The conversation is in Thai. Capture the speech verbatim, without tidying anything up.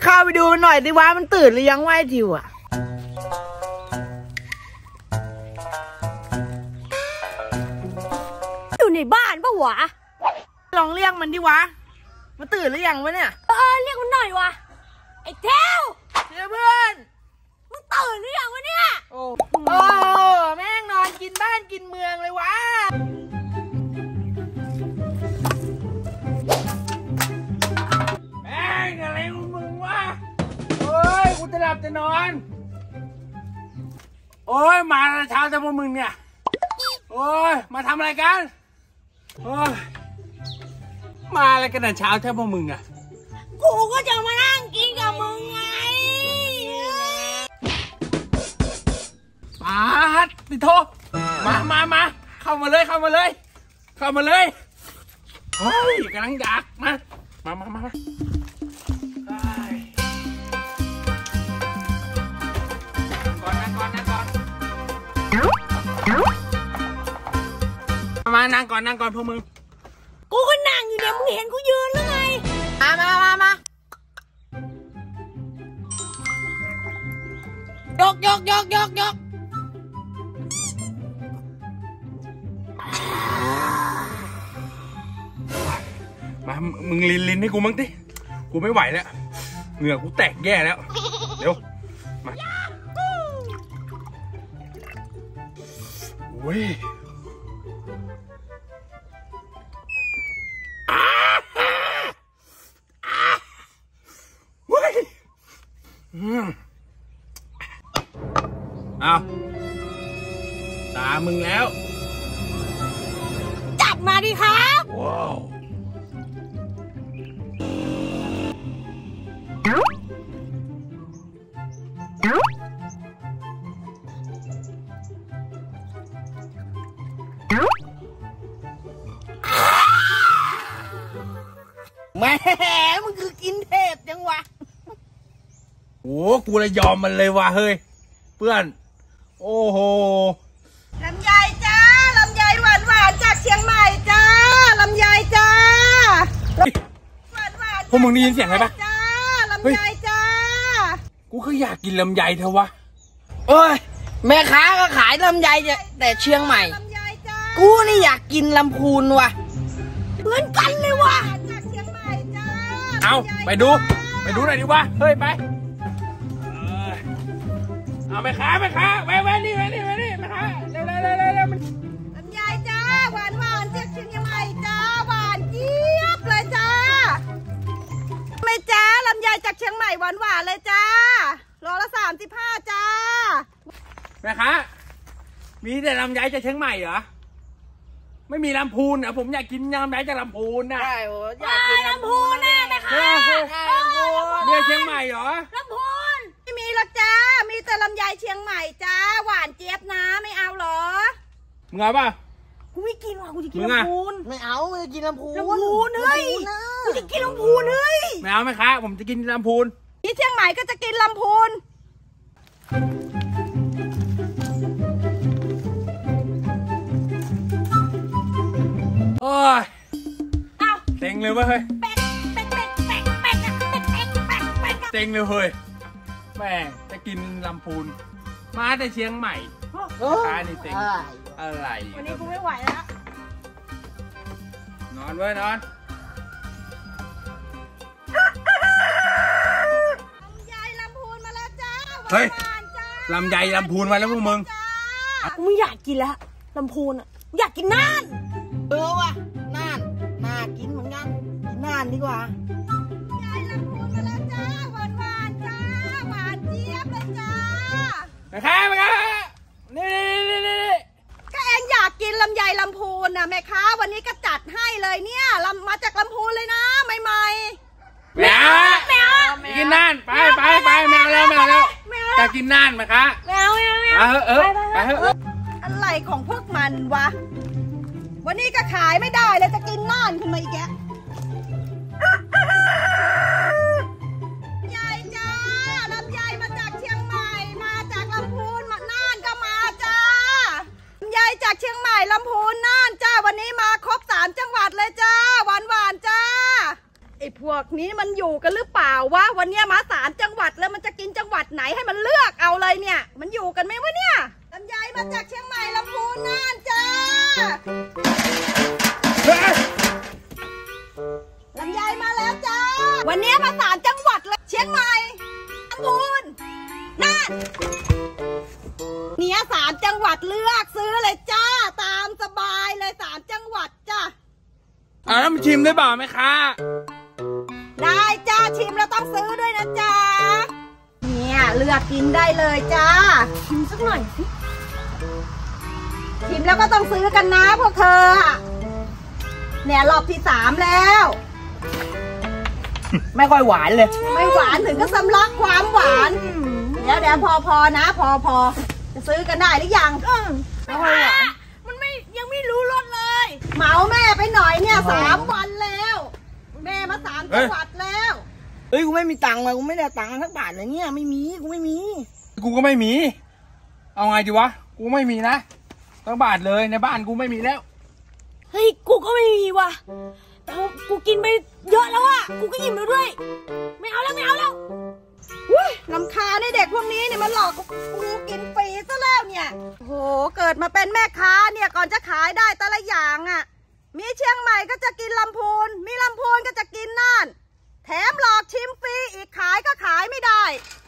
เข้าไปดูมันหน่อยดิว่ามันตื่นหรือยังไหวทิวอะอยู่ในบ้านปะวะลองเรียกมันดิวะมันตื่นหรือยังวะเนี่ยเออเรียกมันหน่อยวะไอ้เทวเดี๋ยวเพื่อนมึงตื่นหรือยังวะเนี่ยโอ้โอ้แม่งนอนกินบ้านกินเมืองเลยวะแม่งอะไรของมึงวะโอ้ยกูจะหลับจะนอนโอ้ยมาเช้าแต่พวกมึงเนี่ยโอ้ยมาทำอะไรกันโอ้ยมาอะไรกันแต่เช้าแค่พวกมึงอะกูก็จะมานั่งกินกับมึงไงปาดติโทมามามาเข้ามาเลยเข้ามาเลยเข้ามาเลยเฮ้ยกำลังอยากมามามามาก่อนนะก่อนนะก่อนมานั่งก่อนนั่งก่อนพวกมึงกูก็นั่งอยู่เนี่ยมึงเห็นกูยืนหรือไงมามามามายกยกยกยกยกมามึงลินลินให้กูมั้งดิกูไม่ไหวแล้วเหงื่อกูแตกแย่แล้วเดี๋ยวมาโอ้ยเอาตามึงแล้วจัดมาดิครับว้าวแม่มึงคือกินเทพจังวะโอ้กูเลยยอมมันเลยว่ะเฮ้ยเพื่อนโอ้โหลำไยจ้าลำไยหวานหวานจากเชียงใหม่จ้าลำไยจ้าหวานหวานพวกมึงได้ยินเสียงอะไรปะจ้าลำไยจ้ากูก็อยากกินลำไยเถอะวะเอ้ยแม่ค้าก็ขายลำไยแต่เชียงใหม่กูนี่อยากกินลำพูนว่ะเหมือนกันเลยว่ะเอาไปดูไปดูหน่อยดิวะเฮ้ยไปเอาแม่ค้าแม่ค้าแวะแวะนี่แวะนี่แวะนี่แม่ค้าเร็วเร็วเร็วเร็วเร็วมันลำไยจ้าหวานหวานจากเชียงใหม่จ้าหวานเจี๊ยบเลยจ้าไม่จ้าลำไยจากเชียงใหม่หวานหวานเลยจ้าโลละสามสิบห้าจ้าแม่ค้ามีแต่ลำไยจากเชียงใหม่เหรอไม่มีลำพูนอ่ะผมอยากกินลำไยจากลำพูนนะใช่โหอยากกินลำพูนแน่ไหมคะเรือเชียงใหม่เหรอลำพูนไม่มีหรอกจ้ามีแต่ลำไยเชียงใหม่จ้าหวานเจี๊ยบนะไม่เอาหรอมึงเอาป่ะกูไม่กินว่ะกูจะกินลำพูนไม่เอากูจะกินลำพูนลำพูนเฮ้ยกูจะกินลำพูนเฮ้ยไม่เอาไหมคะผมจะกินลำพูนที่เชียงใหม่ก็จะกินลำพูนโอ้ยเต็งเลยเว้ยเฮ้ยเต็งเลยเฮ้ยแม่จะกินลำพูนมาแต่เชียงใหม่ค้านี่เต็งอะไรวันนี้กูไม่ไหวแล้วนอนเว้ยนอนลำไยลำพูนมาแล้วจ้าเฮ้ยลำไยลำพูนมาแล้วพวกมึงกูไม่อยากกินแล้วลำพูนอ่ะอยากกินน่านเออว่ะน่านน่ากินเหมือนกันกินน่านดีกว่าลำไยลำพูนมาแล้วจ้าหวานหวานจ้าหวานเจี๊ยบเลยจ้าแม่ค้าแม่ค้านี่นี่นี่ก็เองอยากกินลำไยลำพูนนะแม่ค้าวันนี้ก็จัดให้เลยเนี่ยลำมาจากลำพูนเลยนะใหม่ๆแม่แม่กินน่านไปไปไปแมวแล้วแมวแล้วจะกินน่านไหมคะแมวแมวแมวเออไปเถอะอะไรของพวกมันวะวันนี้ก็ขายไม่ได้เลยจะกินน่านขึ้นมาอีกแกใหญ่จ้าลำไยมาจากเชียงใหม่มาจากลำพูนมาน่านก็มาจ้าลำไยจากเชียงใหม่ลำพูนน่านจ้าวันนี้มาครบสามจังหวัดเลยจ้าหวานหวานจ้าไอ้พวกนี้มันอยู่กันหรือเปล่าวะวันนี้มาสามจังหวัดแล้วมันจะกินจังหวัดไหนให้มันเลือกเอาเลยเนี่ยมันอยู่กันไหมวะเนี่ยลำไยมาจากเชียงใหม่ลำพูนน่านจ้าลำไยมาแล้วจ้าวันนี้มาสามจังหวัดเลยเชียงใหม่ลำพูนน่านเนี่ยสามจังหวัดเลือกซื้อเลยจ้าตามสบายเลยสามจังหวัดจ้าอ่ามันชิมได้เปล่าไหมคะได้จ้าชิมแล้วต้องซื้อด้วยนะจ้าเนี่ยเลือกกินได้เลยจ้าชิมสักหน่อยสิชิมแล้วก็ต้องซื้อกันนะพวกเธอเนี่ยรอบที่สามแล้วไม่ค่อยหวานเลยไม่หวานถึงก็สำลักความหวานเดี๋ยวเดี๋ยวพอพอนะพอพอจะซื้อกันได้หรือยังไม่ค่อยหวานมันไม่ยังไม่รู้รสเลยเหมาแม่ไปหน่อยเนี่ยสามวันแล้วแม่มาสามจังหวัดแล้วเฮ้ยกูไม่มีตังค์มากูไม่ได้ตังค์ทั้งบาทเลยเนี่ยไม่มีกูไม่มีกูก็ไม่มีเอาไงดีวะกูไม่มีนะทั้งบาทเลยในบ้านกูไม่มีแล้วเฮ้ยกูก็ไม่มีว่ะแต่กูกินไปเยอะแล้วอ่ะกูก็อิ่มแล้วด้วยไม่เอาแล้วไม่เอาแล้วอุ้ยลำคาญในเด็กพวกนี้เนี่ยมันหลอกกูกินฟรีซะแล้วเนี่ยโหเกิดมาเป็นแม่ค้าเนี่ยก่อนจะขายได้แต่ละอย่างอ่ะมีเชียงใหม่ก็จะกินลำพูนมีลำพูนก็จะกินน่านแถมหลอกชิมฟรีอีกขายก็ขายไม่ได้